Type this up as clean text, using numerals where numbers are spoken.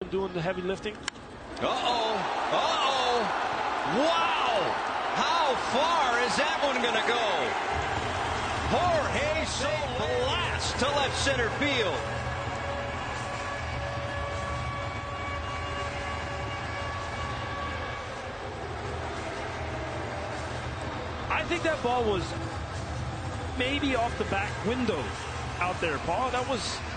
doing the heavy lifting. Uh-oh. Uh-oh. Wow. How far is that one going to go? Jorge Soler blast to left center field. I think that ball was maybe off the back window out there, Paul. That was